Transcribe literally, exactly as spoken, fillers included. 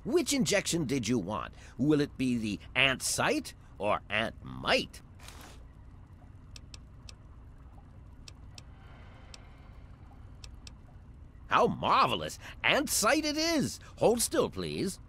Which injection did you want? Will it be the ant sight or ant might? How marvelous! Ant sight it is! Hold still, please.